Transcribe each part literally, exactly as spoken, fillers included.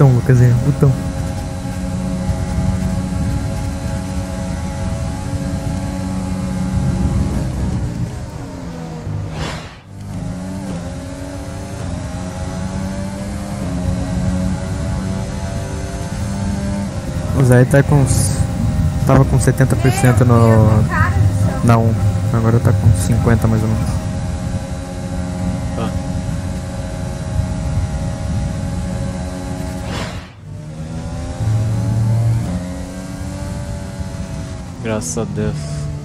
botão, Lucas, é botão. O Zé tá com uns... Tava com setenta por cento no... Na um. Agora tá com cinquenta mais ou menos. Tá. Graças a Deus.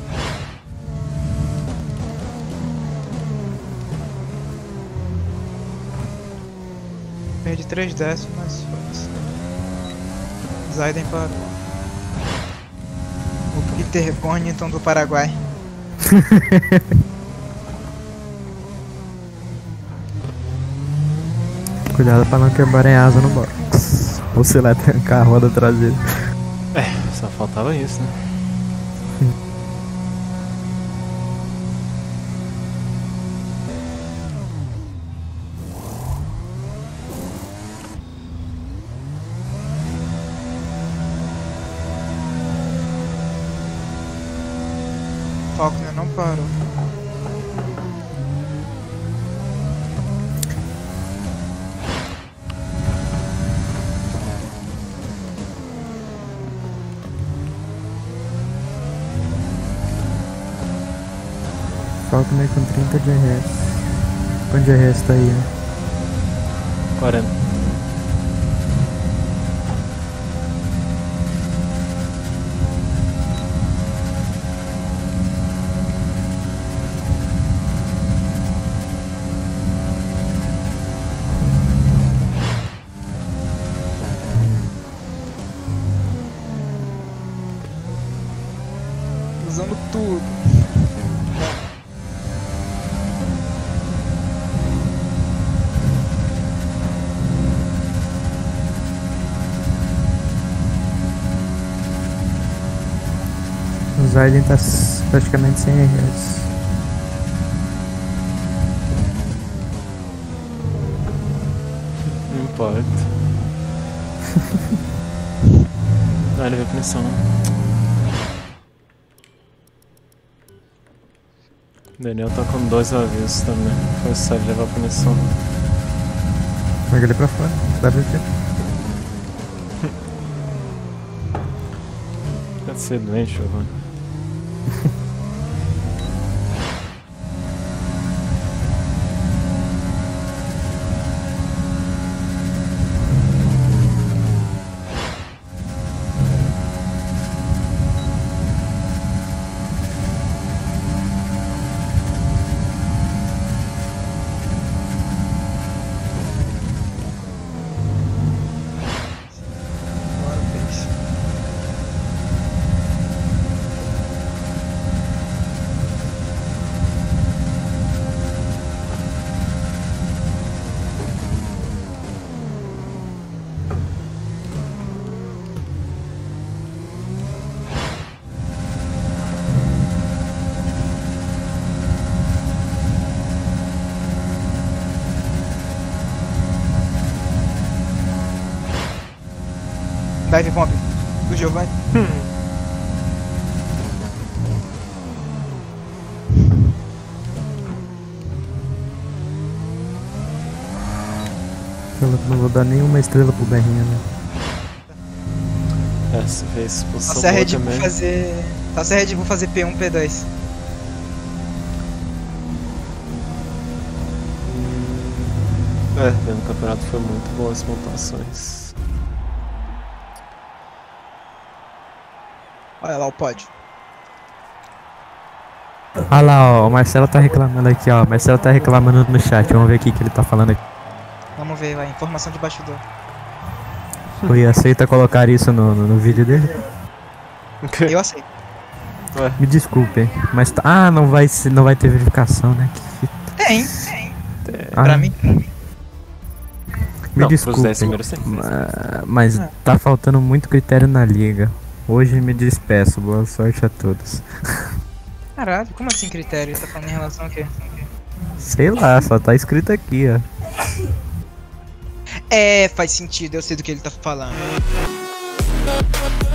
Perdi três décimos, mas foda-se. Zaiden parou. O Peter Bonington do Paraguai. Cuidado pra não quebrarem asa no box. Ou sei lá, trancar a roda traseira. É, só faltava isso, né? Faulkner não parou. Falcon com trinta de R S. Quanto de R S tá aí, né? quarenta. Usando tudo. O Zaiden tá s- praticamente sem R S. Não importa. Ah, ele veio punição. Daniel tá com dois avisos também. Foi sério levar punição. Pega ele pra fora, dá pra ver. Pode ser doente, Giovanni. Agora fez. Dive bomb do Giovanni. Eu não vou dar nenhuma estrela pro Berrinha, né? Essa vez expulsão Nossa, a boa Red Bull também. fazer. Nossa, a Red Bull fazer P um, P dois. É, no campeonato foi muito boas pontuações. Olha lá o pódio. Ah lá, ó, o Marcelo tá reclamando aqui, ó. O Marcelo tá reclamando no chat. Vamos ver aqui o que ele tá falando aqui. Vamos ver, vai. Informação de bastidor. Oi, aceita colocar isso no, no, no vídeo dele? Eu aceito. Ué, Me desculpem, mas tá... Ah, não vai, ser, não vai ter verificação, né? Que fita. Tem, tem. Ah, Pra mim, pra mim. Me não, pros desculpem, dez primeiros sim. ma- mas Ah. tá faltando muito critério na liga. Hoje me despeço, boa sorte a todos. Caralho, como assim critério? Tá falando em relação ao quê? Sei lá, só tá escrito aqui, ó. É, faz sentido, eu sei do que ele tá falando.